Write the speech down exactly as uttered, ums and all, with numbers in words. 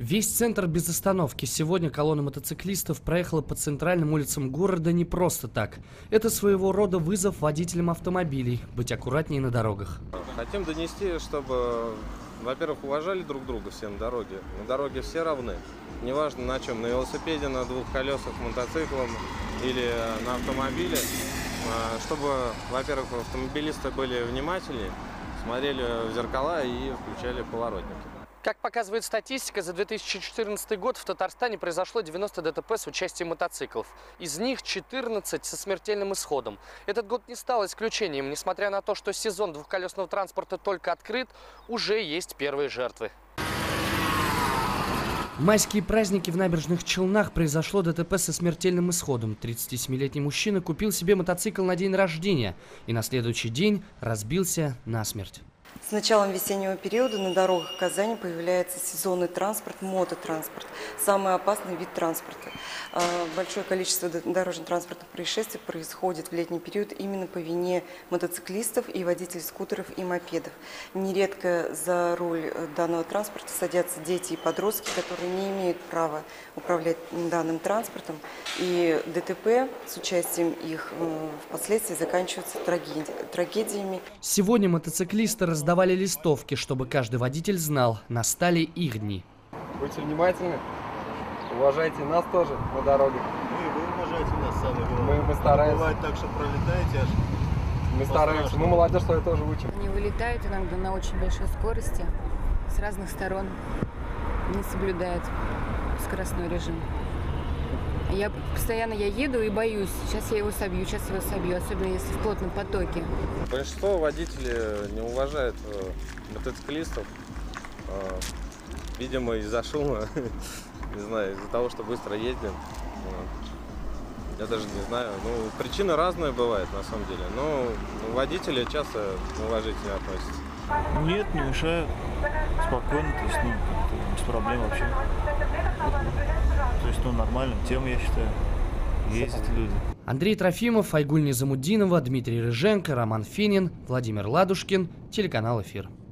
Весь центр без остановки. Сегодня колонна мотоциклистов проехала по центральным улицам города не просто так. Это своего рода вызов водителям автомобилей быть аккуратнее на дорогах. Хотим донести, чтобы, во-первых, уважали друг друга все на дороге. На дороге все равны. Неважно на чем, на велосипеде, на двух колесах, мотоциклом или на автомобиле. Чтобы, во-первых, автомобилисты были внимательнее, смотрели в зеркала и включали поворотники. Как показывает статистика, за две тысячи четырнадцатый год в Татарстане произошло девяносто ДТП с участием мотоциклов. Из них четырнадцать со смертельным исходом. Этот год не стал исключением. Несмотря на то, что сезон двухколесного транспорта только открыт, уже есть первые жертвы. В майские праздники в Набережных Челнах произошло ДТП со смертельным исходом. тридцатисемилетний мужчина купил себе мотоцикл на день рождения и на следующий день разбился насмерть. С началом весеннего периода на дорогах Казани появляется сезонный транспорт, мототранспорт. Самый опасный вид транспорта. Большое количество дорожно-транспортных происшествий происходит в летний период именно по вине мотоциклистов и водителей скутеров и мопедов. Нередко за руль данного транспорта садятся дети и подростки, которые не имеют права управлять данным транспортом. И ДТП с участием их впоследствии заканчиваются трагедиями. Сегодня мотоциклисты раздавали листовки, чтобы каждый водитель знал, настали их дни. Будьте внимательны, уважайте нас тоже на дороге. Ну и вы уважайте нас, самое главное. Мы, мы стараемся. Бывает так, что пролетаете аж. Мы стараемся. Мы молодежь, что тоже учим. Они вылетают иногда на очень большой скорости, с разных сторон, не соблюдают скоростной режим. Я постоянно я еду и боюсь. Сейчас я его собью, сейчас его собью, особенно если в плотном потоке. Большинство водителей не уважает э, мотоциклистов, э, видимо, из-за шума, не знаю, из-за того, что быстро ездим. Э, я даже не знаю. Ну, причины разные бывают на самом деле, но водители часто неуважительно относятся. Нет, не мешаю. Спокойно, то есть, ну, без проблем вообще. То есть, ну, нормально. Тема, я считаю. Есть люди. Андрей Трофимов, Айгуль Низамуддинова, Дмитрий Рыженко, Роман Финин, Владимир Ладушкин, телеканал «Эфир».